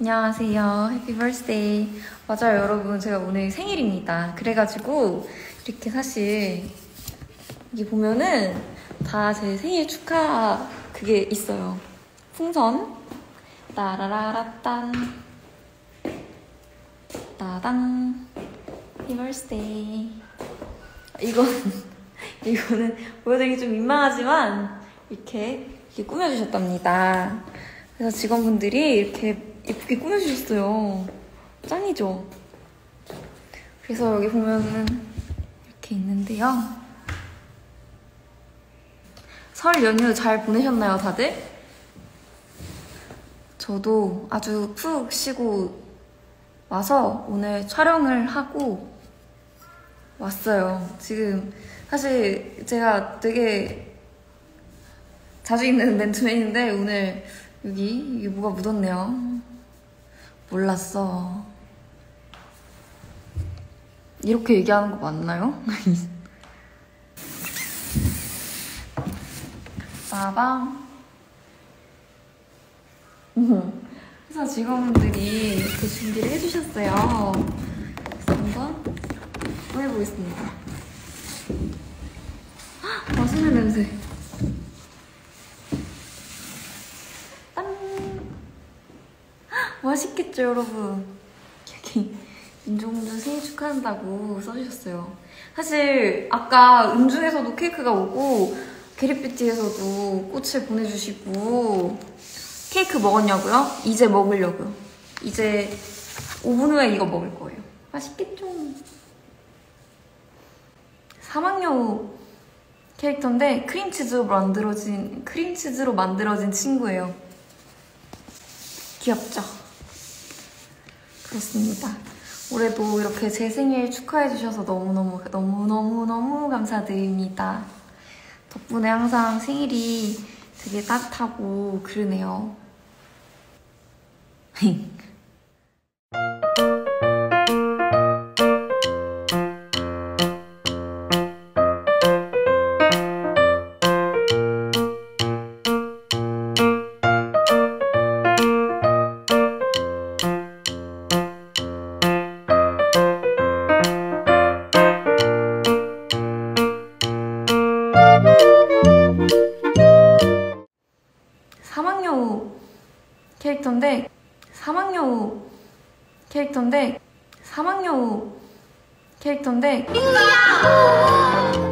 안녕하세요. 해피 버스데이. 맞아요, 여러분. 제가 오늘 생일입니다. 그래가지고 이렇게 사실 여기 보면은 다 제 생일 축하 그게 있어요. 풍선. 따라라라딴. 따당. 해피 버스데이. 이거는 보여드리기 좀 민망하지만 이렇게 꾸며주셨답니다. 그래서 직원분들이 이렇게 예쁘게 꾸며주셨어요. 짱이죠? 그래서 여기 보면은 이렇게 있는데요. 설 연휴 잘 보내셨나요, 다들? 저도 아주 푹 쉬고 와서 오늘 촬영을 하고 왔어요. 지금 사실 제가 되게 자주 입는 맨투맨인데 오늘 여기 뭐가 묻었네요. 몰랐어. 이렇게 얘기하는 거 맞나요? 빠방. 회사 직원분들이 이렇게 준비를 해주셨어요. 그래서 한번 꺼내보겠습니다. 맛있는 냄새. 맛있겠죠, 여러분? 여기 윤종준 생일 축하한다고 써주셨어요. 사실 아까 음중에서도 케이크가 오고 게리뷰티에서도 꽃을 보내주시고 케이크 먹었냐고요? 이제 먹으려고요. 이제 5분 후에 이거 먹을 거예요. 맛있겠죠? 사막여우 캐릭터인데 크림치즈로 만들어진 친구예요. 귀엽죠? 그렇습니다. 올해도 이렇게 제 생일 축하해주셔서 너무너무 감사드립니다. 덕분에 항상 생일이 되게 따뜻하고 그러네요. 사막여우 캐릭터인데